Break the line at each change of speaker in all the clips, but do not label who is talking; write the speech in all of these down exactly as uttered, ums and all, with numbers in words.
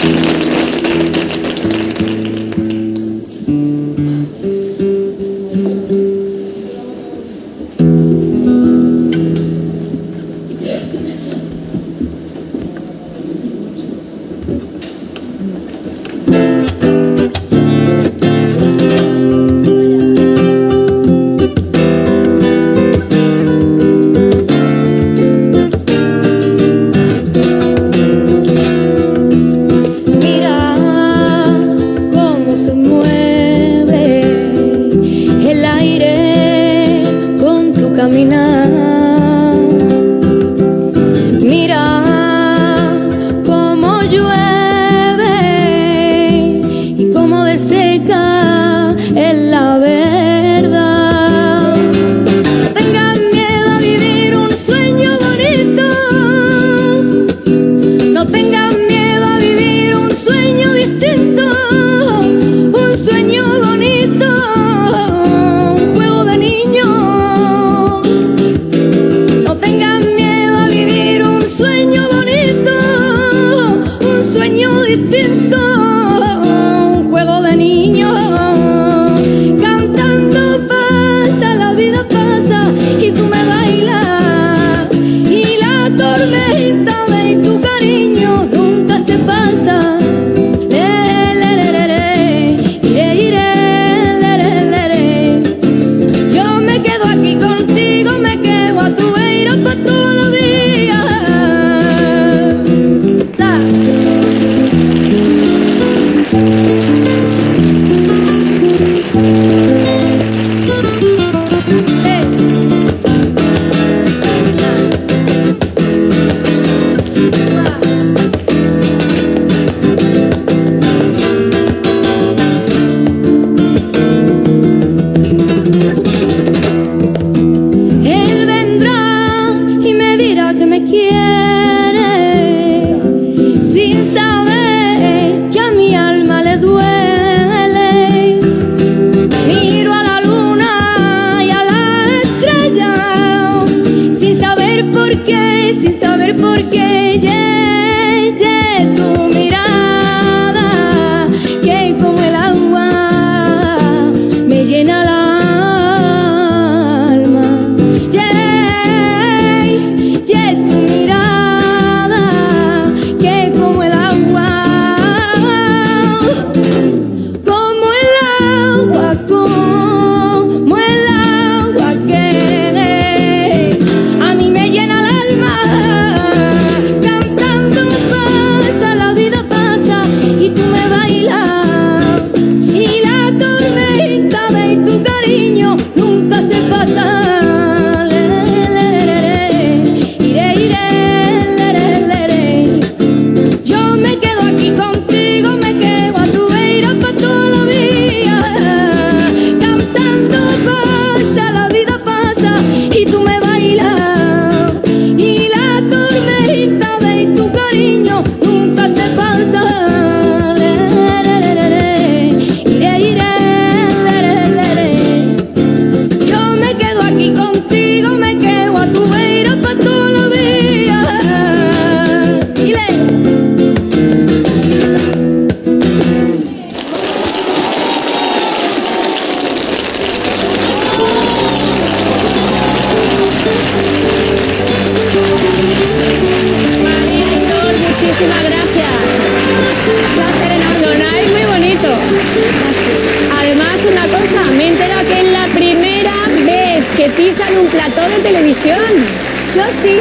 pisan un plató de televisión. Yo sí.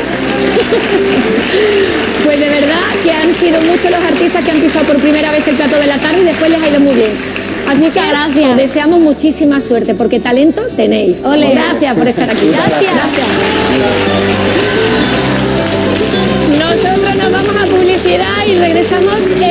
Pues de verdad que han sido muchos los artistas que han pisado por primera vez el plató de la tarde y después les ha ido muy bien. Así que gracias. Os deseamos muchísima suerte porque talento tenéis. Ole. Gracias por estar aquí. Gracias. Gracias. Nosotros nos vamos a publicidad y regresamos